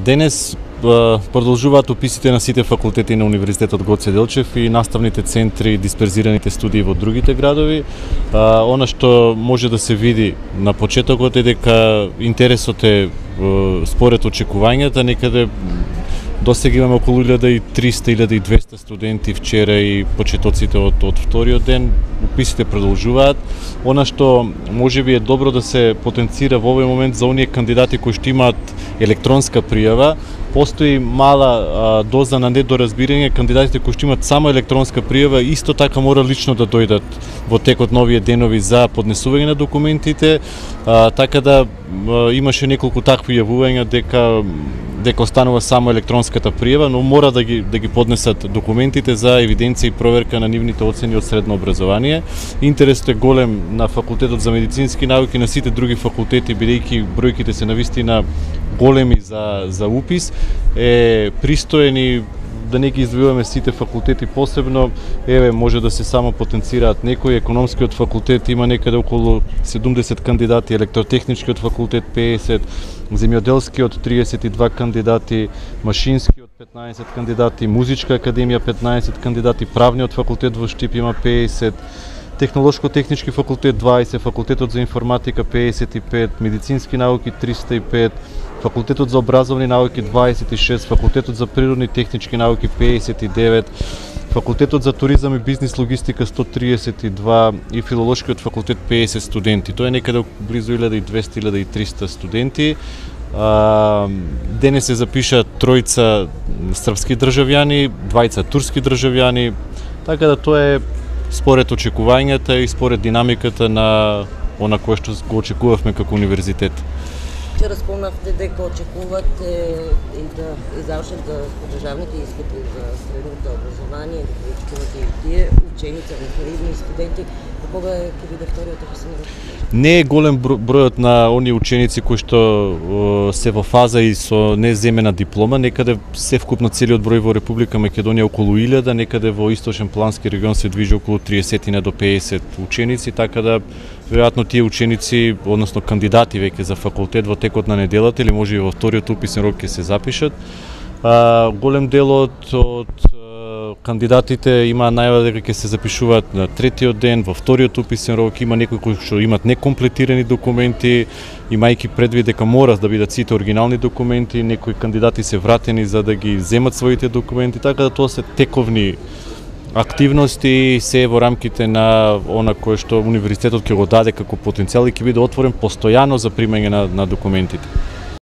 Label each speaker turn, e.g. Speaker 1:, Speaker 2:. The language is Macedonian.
Speaker 1: Денес продолжуваат уписите на сите факултети на Универзитетот Гоце Делчев и наставните центри, дисперзираните студии во другите градови. Она што може да се види на почетокот е дека интересот е според очекувањата, некаде досега имаме околу 1300-1200 студенти вчера и почетоците од вториот ден. Уписите продолжуваат. Она што можеби е добро да се потенцира во овој момент за оние кандидати кои што имаат електронска пријава, постои мала доза на недоразбирање. Кандидатите кои што имаат само електронска пријава исто така мора лично да дојдат во текот на овие денови за поднесување на документите, така да имаше неколку такви јавувања дека останува само електронската пријава, но мора да ги поднесат документите за евиденција и проверка на нивните оцени од средно образование. Интересот е голем на факултетот за медицински науки, на сите други факултети, бидејќи бројките се навистина големи за упис, е пристоен и да не ги издвојуваме сите факултети посебно. Еве, може да се само потенцираат некои. Економскиот факултет има некаде околу 70 кандидати, електротехничкиот факултет 50, земјоделскиот 32 кандидати, машинскиот 15 кандидати, музичка академија 15 кандидати, правниот факултет во Штип има 50, Технолошко-технички факултет 20, факултетот за информатика 55, медицински науки 305, факултетот за образовни науки 26, факултетот за природни технички науки 59, факултетот за туризам и бизнис логистика 132 и филолошкиот факултет 50 студенти. Тоа е некаде близу 1200-1300 студенти. Денес се запиша тројца српски државјани, двајца турски државјани, така да тоа е според очекувањата и според динамиката на она кое што го очекувавме како универзитет.
Speaker 2: Вчера спомнавте дека очекувате и да завршат државните испити за средното образование, да очекувате и тие ученици, нивни студенти. Кога ќе биде вториот, ако се не лъжам?
Speaker 1: Не е голем бројот на оние ученици кои што се во фаза и со неземена диплома, некаде се вкупно целиот број во Република Македонија околу 1000, некаде во источен плански регион се движи околу 30 до 50 ученици, така да веројатно тие ученици, односно кандидати веќе за факултет во текот на неделата или може и во вториот уписен рок ќе се запишат. Голем дел од кандидатите има најава дека ќе се запишуваат на третиот ден, во вториот уписен рок. Има некои кои што имат некомплетирани документи, имајќи предвид дека мора да бидат сите оригинални документи, некои кандидати се вратени за да ги земат своите документи, така да тоа се тековни активности, се во рамките на она кое што универзитетот ќе го даде како потенцијал и ќе биде отворен постојано за примање на документите.